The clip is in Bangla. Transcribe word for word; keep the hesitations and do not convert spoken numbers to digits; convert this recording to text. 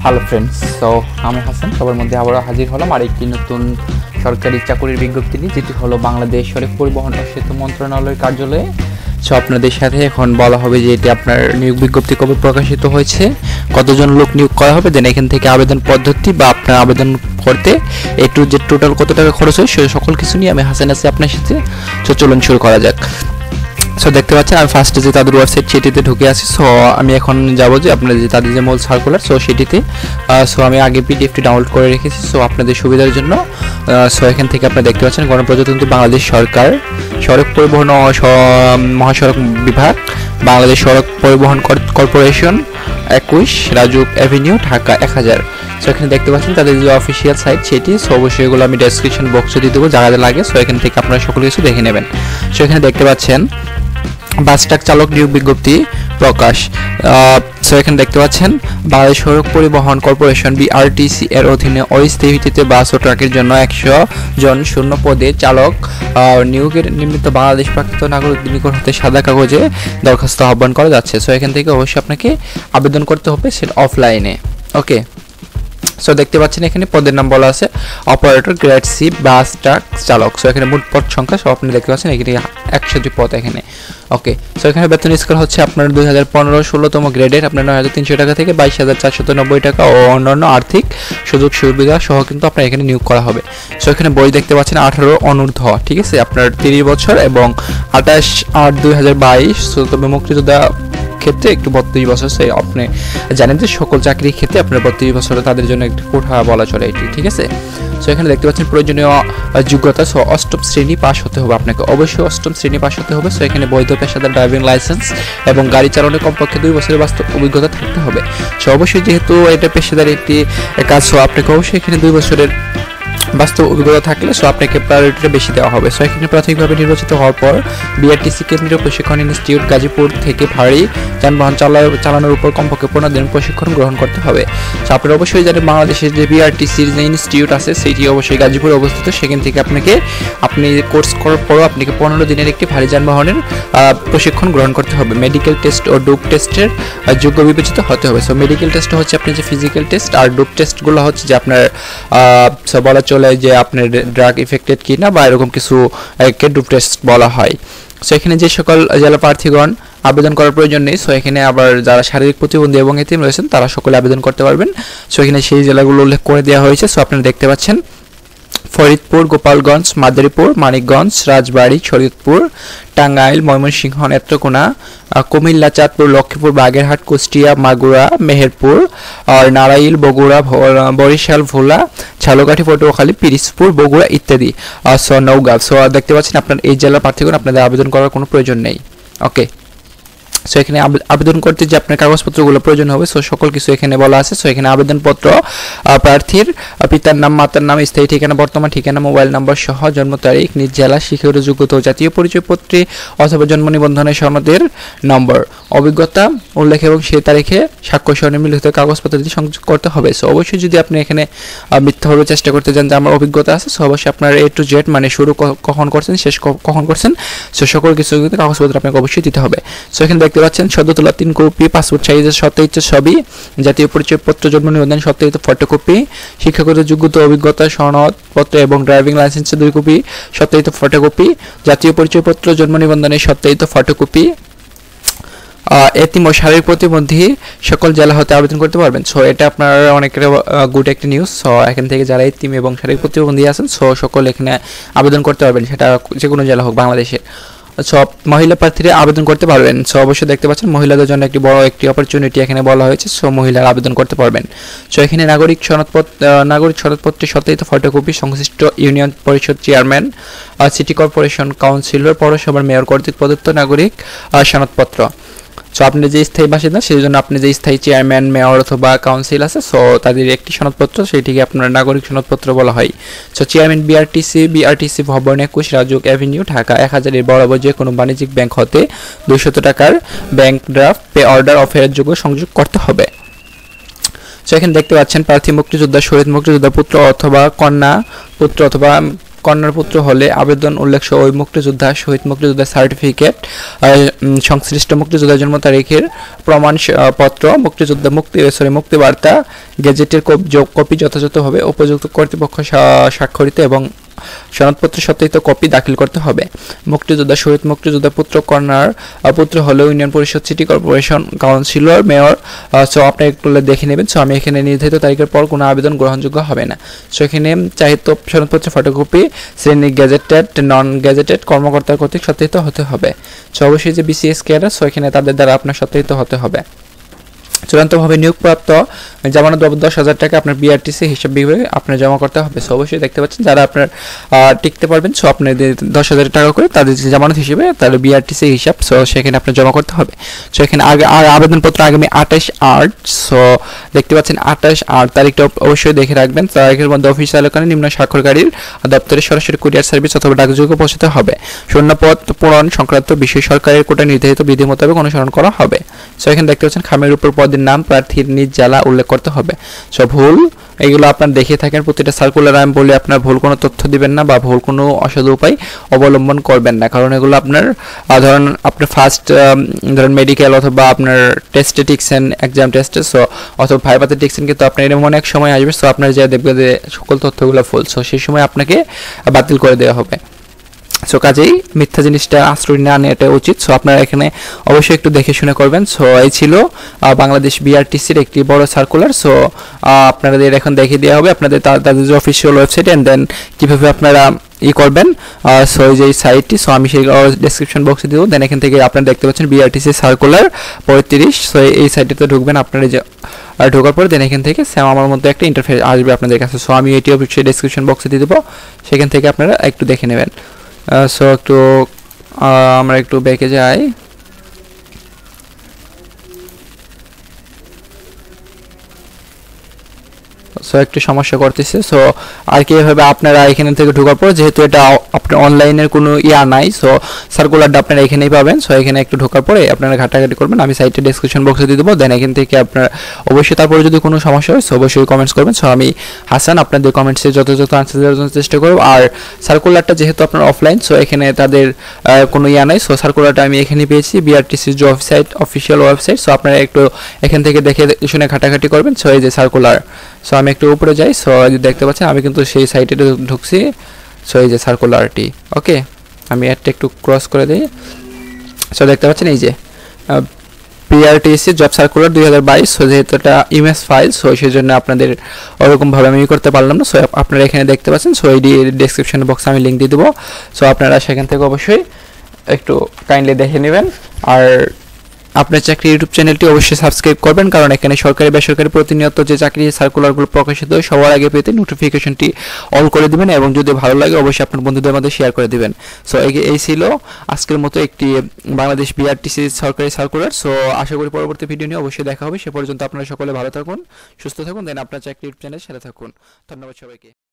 হ্যালো ফ্রেন্ডস, সো আমি হাসান সবার মধ্যে আবারও হাজির হলাম আর একটি নতুন সরকারি চাকরির বিজ্ঞপ্তি নিয়ে, যেটি হলো বাংলাদেশ সড়ক পরিবহন ও সেতু মন্ত্রণালয়ের কার্যালয়ে। সো আপনাদের সাথে এখন বলা হবে যে এটি আপনার নিয়োগ বিজ্ঞপ্তি কবে প্রকাশিত হয়েছে, কতজন লোক নিয়োগ করা হবে, দেন এখান থেকে আবেদন পদ্ধতি বা আপনার আবেদন করতে এ টু জেড টোটাল কত টাকা খরচ হয় সে সকল কিছু নিয়ে আমি হাসান আছি আপনার সাথে। সো চলুন শুরু করা যাক। সো দেখতে পাচ্ছেন আমি ফার্স্টে যে তাদের ওয়েবসাইট সেটিতে ঢুকে আছি। সো আমি এখন যাবো যে আপনাদের যে তাদের যে মূল সার্কুলার, সো সেটিতে সো আমি আগে পিডিএফটি ডাউনলোড করে রেখেছি সো আপনাদের সুবিধার জন্য। সো এখান থেকে আপনারা দেখতে পাচ্ছেন গণপ্রজাতন্ত্রী বাংলাদেশ সরকার সড়ক পরিবহন ও মহাসড়ক বিভাগ, বাংলাদেশ সড়ক পরিবহন কর্পোরেশন, একুশ রাজুক অ্যাভিনিউ, ঢাকা এক হাজার। সো এখানে দেখতে পাচ্ছেন তাদের যে অফিসিয়াল সাইট সেটি। সো অবশ্যই এগুলো আমি ডেসক্রিপশন বক্সে দিয়ে দেবো, যা যা লাগে। সো এখান থেকে আপনারা সকল কিছু দেখে নেবেন। সো এখানে দেখতে পাচ্ছেন বাস ট্রাক চালক নিয়োগ বিজ্ঞপ্তি প্রকাশ। সো এখানে দেখতে পাচ্ছেন বাংলাদেশ সড়ক পরিবহন কর্পোরেশন বিআরটিসি এর অধীনে অস্থায়ী ভিত্তিতে বাস ও ট্রাকের জন্য একশো জন শূন্য পদে চালক নিয়োগের নিমিত্ত বাংলাদেশ প্রাকৃত নাগরিক নিকট হতে সাদা কাগজে দরখাস্ত আহ্বান করা যাচ্ছে। সো এখান থেকে অবশ্যই আপনাকে আবেদন করতে হবে সেটা অফলাইনে। ওকে, সো দেখতে পাচ্ছেন এখানে পদের নাম বলা আছে operator grade C bus truck চালক। সো এখানে মোট পদ সংখ্যা সব আপনি দেখতে পাচ্ছেন এখানে একশোটি পদ এখানে। ওকে, সো এখানে বেতন স্কেল হচ্ছে আপনার দুই হাজার পনেরো ষোলোতম গ্রেডের আপনার নয় হাজার তিনশো টাকা থেকে বাইশ হাজার চারশত নব্বই টাকা ও অন্যান্য আর্থিক সুযোগ সুবিধা সহ কিন্তু আপনার এখানে নিয়োগ করা হবে। সো এখানে বই দেখতে পাচ্ছেন আঠারো অনূর্ধ্ব, ঠিক আছে, আপনার তিরিশ বছর এবং আঠাশ আট দুই হাজার বাইশ। সো তবে মুক্তিযোদ্ধা ক্ষেত্রে একটু বত্রিশ বছর। সে আপনি জানেন যে সকল চাকরির ক্ষেত্রে আপনার বত্রিশ বছর তাদের জন্য একটু কোঠা বলা চলে এটি, ঠিক আছে। সো এখানে দেখতে পাচ্ছেন প্রয়োজনীয় যোগ্যতা, সো অষ্টম শ্রেণী পাস হতে হবে আপনাকে, অবশ্যই অষ্টম শ্রেণী পাস হতে হবে। সো এখানে বৈধ পেশাদার ড্রাইভিং লাইসেন্স এবং গাড়ি চালানোর কমপক্ষে দুই বছরের বাস্তব অভিজ্ঞতা থাকতে হবে। সো অবশ্যই যেহেতু এটা পেশাদার একটি কাজ, সো আপনাকে অবশ্যই এখানে দুই বছরের বাস্তব অভিজ্ঞতা থাকলে সো আপনাকে প্রায়োরিটিটা বেশি দেওয়া হবে। সো এখানে প্রাথমিকভাবে নির্বাচিত হওয়ার পর বিআরটিসি কেন্দ্রীয় প্রশিক্ষণ ইনস্টিটিউট গাজীপুর থেকে ভারী যানবাহন চালানোর উপর কমপক্ষে পনেরো দিন প্রশিক্ষণ গ্রহণ করতে হবে। সো আপনারা অবশ্যই জানেন বাংলাদেশের যে বিআরটিসির যে ইনস্টিটিউট আছে সেটি অবশ্যই গাজীপুরে অবস্থিত। সেখান থেকে আপনাকে আপনি কোর্স করার পরও আপনাকে পনেরো দিনের একটি ভারী যানবাহনের প্রশিক্ষণ গ্রহণ করতে হবে। মেডিকেল টেস্ট ও ডোপ টেস্টের যোগ্য বিবেচিত হতে হবে। সো মেডিকেল টেস্ট হচ্ছে আপনার যে ফিজিক্যাল টেস্ট, আর ডোপ টেস্টগুলো হচ্ছে যে আপনার বলা চলে যে আপনার ড্রাগ ইফেক্টেড কিনা বা এরকম কিছু একে ডোপ টেস্ট বলা হয়। সো এখানে যে সকল জেলা প্রার্থীগণ আবেদন করার প্রয়োজন নেই, সো এখানে আবার যারা শারীরিক প্রতিবন্ধী এবং এতিম রয়েছেন তারা সকলে আবেদন করতে পারবেন। সো এখানে সেই জেলাগুলো উল্লেখ করে দেওয়া হয়েছে। সো আপনারা দেখতে পাচ্ছেন ফরিদপুর, গোপালগঞ্জ, মাদারীপুর, মানিকগঞ্জ, রাজবাড়ী, শরীয়তপুর, টাঙ্গাইল, ময়মনসিংহ, নেত্রকোনা, কুমিল্লা, চাঁদপুর, লক্ষ্মীপুর, বাগেরহাট, কুষ্টিয়া, মাগুরা, মেহেরপুর, আর নারাইল, বগুড়া, বরিশাল, ভোলা, ঝালকাঠি, পটুয়াখালী, পিরিজপুর, বগুড়া ইত্যাদি। সো নওগাঁ। সো দেখতে পাচ্ছেন আপনার এই জেলার প্রার্থীগণ আপনাদের আবেদন করার কোনো প্রয়োজন নেই। ওকে, সো এখানে আবেদন করতে যে আপনার কাগজপত্রগুলো প্রয়োজন হবে সো সকল কিছু এখানে বলা আছে। সো এখানে আবেদনপত্র, প্রার্থীর পিতার নাম, মাতার নাম, স্থায়ী ঠিকানা, বর্তমান ঠিকানা, মোবাইল নম্বর সহ জন্ম তারিখ, নিজ জেলা, শিক্ষাগত যোগ্যতা ও জাতীয় পরিচয়পত্রে অথবা জন্ম নিবন্ধনের সনদের নম্বর, অভিজ্ঞতা উল্লেখ এবং সেই তারিখে স্বাক্ষর সহ মিলিত কাগজপত্র দিয়ে সংযোগ করতে হবে। সো অবশ্যই যদি আপনি এখানে মিথ্যাভাবে চেষ্টা করতে চান যে আমার অভিজ্ঞতা আছে, সো অবশ্যই আপনার এ টু জেড মানে শুরু কখন করছেন শেষ কখন করছেন সো সকল কিছু কিন্তু কাগজপত্র আপনাকে অবশ্যই দিতে হবে। সো এখানে দেখতে পাচ্ছেন সদ্য তোলা তিন কপি পাসপোর্ট সাইজের সত্যায়িত ছবি, জাতীয় পরিচয়পত্র, জন্ম নিবন্ধন সত্যায়িত ফটোকপি, শিক্ষাগত যোগ্যতা অভিজ্ঞতা সনদপত্র এবং ড্রাইভিং লাইসেন্সের দুই কপি সত্যায়িত ফটোকপি, জাতীয় পরিচয়পত্র, জন্ম নিবন্ধনের সত্যায়িত ফটোকপি। এতিম ও শারীরিক প্রতিবন্ধী সকল জেলা হতে আবেদন করতে পারবেন। সো এটা আপনার অনেকের গুড একটা নিউজ। সো এখান থেকে যারা এতিম এবং শারীরিক প্রতিবন্ধী আছেন সো সকল এখানে আবেদন করতে পারবেন, সেটা যে কোনো জেলা হোক বাংলাদেশে। সব মহিলা প্রার্থীরা আবেদন করতে পারবেন। সো অবশ্যই দেখতে পাচ্ছেন মহিলাদের জন্য একটি বড় একটি অপরচুনিটি এখানে বলা হয়েছে। সো মহিলারা আবেদন করতে পারবেন। সো এখানে নাগরিক সনদপত্র নাগরিক সনদপত্রের সত্যায়িত ফটোকপি, সংশ্লিষ্ট ইউনিয়ন পরিষদ চেয়ারম্যান, সিটি কর্পোরেশন, কাউন্সিলর, পৌরসভার মেয়র কর্তৃক প্রদত্ত নাগরিক সনদপত্র। সো আপনি যে স্থায়ী বাসিন্দা সেই জন্য আপনি যে স্থায়ী চেয়ারম্যান, মেয়র অথবা কাউন্সিল আছে সো তাদের একটি সনদপত্র, সেটিকে আপনার নাগরিক সনদপত্র বলা হয়। সো চেয়ারম্যান বিআরটিসি বিআরটিসি ভবন একুশ রাজুক অ্যাভিনিউ, ঢাকা এক হাজারের বরাবর যে কোনো বাণিজ্যিক ব্যাংক হতে দুইশত টাকার ব্যাংক ড্রাফট পে অর্ডার ও ফেরত যোগ্য সংযোগ করতে হবে। সো এখানে দেখতে পাচ্ছেন প্রার্থী মুক্তিযোদ্ধা, শহীদ মুক্তিযোদ্ধা পুত্র অথবা কন্যা, পুত্র অথবা কন্যার পুত্র হলে আবেদন উল্লেখ সহ ওই মুক্তিযোদ্ধা শহীদ মুক্তিযোদ্ধার সার্টিফিকেট, সংশ্লিষ্ট মুক্তিযোদ্ধার জন্ম তারিখের প্রমাণপত্র, মুক্তিযোদ্ধা মুক্তি সরি মুক্তিবার্তা, গেজেটের কপি যথাযথভাবে উপযুক্ত কর্তৃপক্ষ স্বাক্ষরিত এবং সনদপত্র সত্যায়িত কপি দাখিল করতে হবে। মুক্তিযোদ্ধা শহীদ মুক্তিযোদ্ধা পুত্র কন্যার পুত্র হলে ইউনিয়ন পরিষদ, city corporation, councillor, mayor. So আপনি একটু দেখে নেবেন। সো আমি এখানে নির্ধারিত তারিখের পর কোনো আবেদন গ্রহণযোগ্য হবে না। সো এখানে চাহিত সনদপত্র ফটোকপি শ্রেণী গেজেটেড, নন গেজেটেড কর্মকর্তার কর্তৃক সত্যায়িত হতে হবে। সো অবশ্যই যে বিসিএস ক্যাডার, সো এখানে তাদের দ্বারা আপনার সত্যায়িত হতে হবে। চূড়ান্তভাবে নিয়োগপ্রাপ্ত জামানত বাবদ দশ হাজার টাকা আপনার বিআরটিসি হিসাব বিভাগে আপনার জমা করতে হবে। সো অবশ্যই দেখতে পাচ্ছেন যারা আপনার টিকতে পারবেন, সো আপনাদের দশ হাজার টাকা করে তাদের যে জামানত হিসেবে তাহলে বিআরটিসি হিসাব, সো সেখানে আপনার জমা করতে হবে। সো এখানে আগে আবেদনপত্র আগামী আঠাশ আট, সো দেখতে পাচ্ছেন আঠাশ আট তারিখটা অবশ্যই দেখে রাখবেন। তারিখের মধ্যে অফিস এলাকায় নিম্ন স্বাক্ষরকারীর দপ্তরে সরাসরি কুরিয়ার সার্ভিস অথবা ডাকযোগে পৌঁছাতে হবে। শূন্যপদ পূরণ সংক্রান্ত বিষয় সরকারের কোটা নির্ধারিত বিধি মোতাবেক অনুসরণ করা হবে। সো এখানে দেখতে পাচ্ছেন খামের উপর পদের নাম, প্রার্থীর নিজ জেলা উল্লেখ করতে হবে। সো ভুল এগুলো আপনার দেখে থাকেন প্রতিটা সার্কুলার আমি বলি আপনার ভুল কোনো তথ্য দিবেন না বা ভুল কোনো অসাধু উপায় অবলম্বন করবেন না, কারণ এগুলো আপনার ধরেন আপনার ফার্স্ট ধরেন মেডিকেল অথবা আপনার টেস্টে টিকছেন এক্সাম টেস্টে, সো অথবা ভাইভাতে টিকছেন, কিন্তু আপনার এরকম অনেক সময় আসবে, সো আপনার যা দেখবে যে সকল তথ্যগুলো ভুল, সো সেই সময় আপনাকে বাতিল করে দেওয়া হবে। সো কাজেই মিথ্যা জিনিসটা আশ্রয় না নেওয়াটা উচিত। সো আপনারা এখানে অবশ্যই একটু দেখে শুনে করবেন। সো এই ছিল বাংলাদেশ বিআরটিসির একটি বড় সার্কুলার। সো আপনাদের এখন দেখে দেওয়া হবে আপনাদের তাদের যে অফিসিয়াল ওয়েবসাইট, অ্যান্ড দেন কীভাবে আপনারা ই করবেন। সো এই যে সাইটটি, সো আমি সেই ডেসক্রিপশন বক্সে দেবো। দেন এখান থেকে আপনারা দেখতে পাচ্ছেন বিআরটিসি সার্কুলার পঁয়ত্রিশ। সো এই সাইটটিতে ঢুকবেন, আপনারা যে ঢোকার পরে দেন এখান থেকে সেম আমার মতো একটা ইন্টারফেস আসবে আপনাদের কাছে। সো আমি এটি অবশ্যই ডেসক্রিপশন বক্সে দিয়ে দেবো, সেখান থেকে আপনারা একটু দেখে নেবেন। সো একটু আমরা একটু ব্যাকে যাই। সো একটু সমস্যা করতেছে। সো আর কি এভাবে আপনারা এখান থেকে ঢোকার পর, যেহেতু এটা আপনার অনলাইনের কোনো ইয়া নাই, সো সার্কুলারটা আপনারা এখানেই পাবেন। সো এখানে একটু ঢোকার পরে আপনারা ঘাটাঘাটি করবেন, আমি সাইটে ডেসক্রিপশন বক্সে দিয়ে দেবো। দেন এখান থেকে আপনার অবশ্যই তারপরে যদি কোনো সমস্যা হয়, সো অবশ্যই কমেন্টস করবেন। সো আমি হাসান আপনাদের কমেন্টসে যথাযথ আনসার দেওয়ার জন্য চেষ্টা করব। আর সার্কুলারটা যেহেতু আপনার অফলাইন, সো এখানে তাদের কোনো ইয়া নাই, সো সার্কুলারটা আমি এখানেই পেয়েছি বিআরটিসির যে ওয়েবসাইট, অফিসিয়াল ওয়েবসাইট। সো আপনারা একটু এখান থেকে দেখে শুনে ঘাটাঘাটি করবেন। সো এই যে সার্কুলার, সো আমি একটু উপরে যাই। সো দেখতে পাচ্ছেন আমি কিন্তু সেই সাইটে ঢুকছি। সো এই যে সার্কুলারটি, ওকে আমি একটা একটু ক্রস করে দিই। সো দেখতে পাচ্ছেন এই যে বিআরটিসি জব সার্কুলার দুই হাজার বাইশ। সো যেহেতু এটা ইমেজ ফাইল, সো সেই জন্য আপনাদের ওরকমভাবে আমি করতে পারলাম না। সো আপনারা এখানে দেখতে পাচ্ছেন। সো এই ডেসক্রিপশন বক্সে আমি লিঙ্ক দিয়ে দেবো। সো আপনারা সেখান থেকে অবশ্যই একটু কাইন্ডলি দেখে নেবেন। আর আপনার চাকরি ইউটিউব চ্যানেলটি অবশ্যই সাবস্ক্রাইব করবেন, কারণ এখানে সরকারি বেসরকারি প্রতিনিয়ত যে চাকরি সার্কুলারগুলো প্রকাশিত হয় সবার আগে পেতে নোটিফিকেশনটি অল করে দিবেন, এবং যদি ভালো লাগে অবশ্যই আপনার বন্ধুদের মধ্যে শেয়ার করে দিবেন। সো এই ছিল আজকের মতো একটি বাংলাদেশ বিআরটিসি সরকারি সার্কুলার। সো আশা করি পরবর্তী ভিডিও নিয়ে অবশ্যই দেখা হবে। সে পর্যন্ত আপনারা সকলে ভালো থাকুন, সুস্থ থাকুন, দেন আপনার চাকরি ইউটিউব চ্যানেলের সাথে থাকুন। ধন্যবাদ সবাইকে।